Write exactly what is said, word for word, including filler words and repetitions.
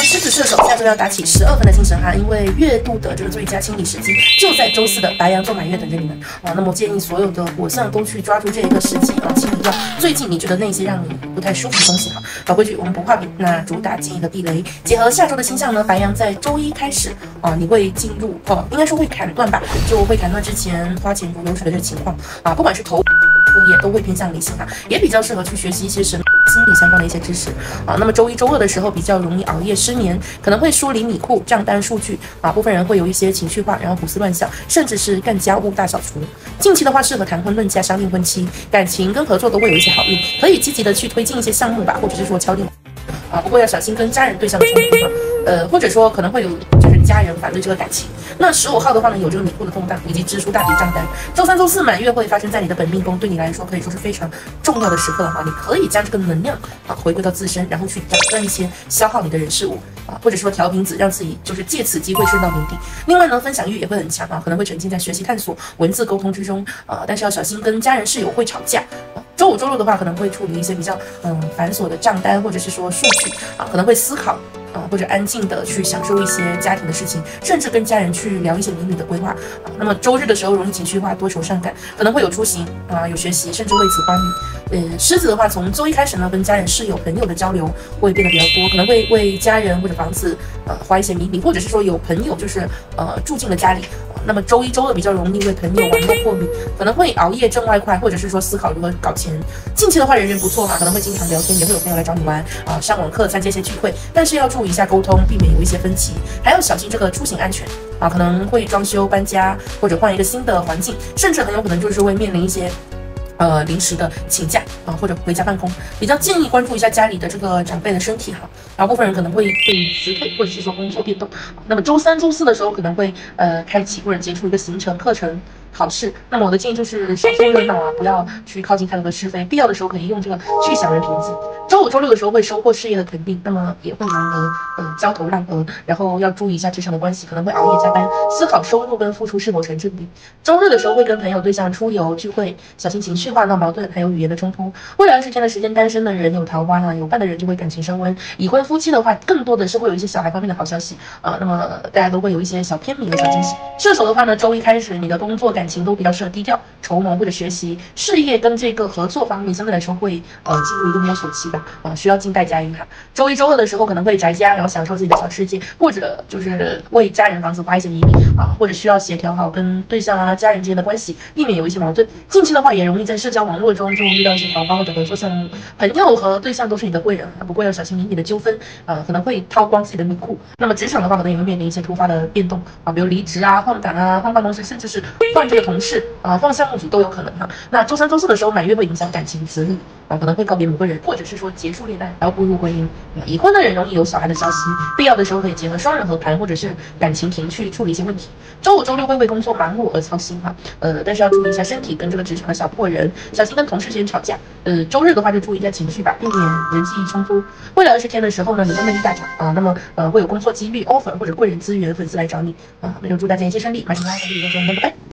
狮子射手下周要打起十二分的精神哈，因为月度的这个最佳清理时机就在周四的白羊座满月等着你们啊。那么建议所有的火象都去抓住这一个时机啊，清理掉最近你觉得那些让你不太舒服的东西哈。老规矩，我们不画饼，那主打建议的避雷，结合下周的星象呢，白羊在周一开始啊，你会进入哦、啊，应该说会砍断吧，就会砍断之前花钱如流水的这个情况啊，不管是投。副业都会偏向理性啊，也比较适合去学习一些神心理相关的一些知识啊。那么周一、周二的时候比较容易熬夜失眠，可能会梳理米库账单数据啊，部分人会有一些情绪化，然后胡思乱想，甚至是干家务大扫除。近期的话适合谈婚论嫁、商定婚期，感情跟合作都会有一些好运，可以积极的去推进一些项目吧，或者是说敲定啊，不过要小心跟家人对象的冲突啊，呃，或者说可能会有就是家人反对这个感情。那十五号的话呢，有这个米库的动荡以及支出大笔账单。周三、周四满月会发生在你的本命宫，对你来说可以说是非常重要的时刻的话，你可以将这个能量啊回归到自身，然后去打断一些消耗你的人事物啊，或者说调频子，让自己就是借此机会升到名地。另外呢，分享欲也会很强啊，可能会沉浸在学习探索、文字沟通之中啊，但是要小心跟家人室友会吵架。周五、周六的话，可能会处理一些比较嗯繁琐的账单，或者是说数据啊，可能会思考啊，或者安静的去享受一些家庭的事情，甚至跟家人去聊一些明理的规划啊。那么周日的时候容易情绪化、多愁善感，可能会有出行啊，有学习，甚至为此欢愉。呃，狮子的话，从周一开始呢，跟家人、室友、朋友的交流会变得比较多，可能会为家人或者房子呃花一些明理，或者是说有朋友就是呃住进了家里。那么周一、周二比较容易为朋友玩弄获利，可能会熬夜挣外快，或者是说思考如何搞钱。近期的话人缘不错嘛，可能会经常聊天，也会有朋友来找你玩啊，上网课、参加一些聚会，但是要注意一下沟通，避免有一些分歧，还要小心这个出行安全啊，可能会装修、搬家或者换一个新的环境，甚至很有可能就是会面临一些。呃，临时的请假啊，或者回家办公，比较建议关注一下家里的这个长辈的身体哈。然后部分人可能会被辞退，或者是说工作变动。那么周三、周四的时候可能会呃开启或者接触一个行程、课程、考试。那么我的建议就是少凑热闹啊，不要去靠近太多的是非。必要的时候可以用这个去想人凭自。周五、周六的时候会收获事业的肯定，那么也会难得呃焦头烂额，然后要注意一下职场的关系，可能会熬夜加班，思考收入跟付出是否成正比。周日的时候会跟朋友对象出游聚会，小心情绪化闹矛盾，还有语言的冲突。未来二十天的时间，单身的人有桃花啊，有伴的人就会感情升温。已婚夫妻的话，更多的是会有一些小孩方面的好消息啊、呃，那么大家都会有一些小偏名的小惊喜。射手的话呢，周一开始你的工作感情都比较适合低调筹谋或者学习，事业跟这个合作方面相对来说会呃进入一个摸索期吧，啊、呃、需要静待佳音哈。周一周二的时候可能会宅家，然后享受自己的小世界，或者就是为家人房子花一些迷你啊，或者需要协调好跟对象啊家人之间的关系，避免有一些矛盾。近期的话也容易在社交网络中就遇到一些桃花或者合作项目，朋友和对象都是你的贵人，不过要小心邻里的纠纷，呃，可能会掏光自己的米库。那么职场的话，可能也会面临一些突发的变动啊，比如离职啊、换岗啊、换办公室，甚至是换这个同事啊、换项目组都有可能哈。那周三、周四的时候，满月会影响感情、子女啊，可能会告别某个人，或者是说结束恋爱，然后步入婚姻。啊、已婚的人容易有小孩的消息，必要的时候可以结合双人合盘，或者是感情庭去处理一些问题。周五、周六会为工作忙碌而操心哈，呃，但是要注意一下身体跟这个职场的小破人，小心跟同事之间吵架。呃，周日的话就注意一下情绪吧，避免人际冲突。未来二十天的时候呢，你的魅力大涨啊，那么呃会有工作机率、offer 或者贵人资源、粉丝来找你啊，那就祝大家一切顺利，马上来，拜拜。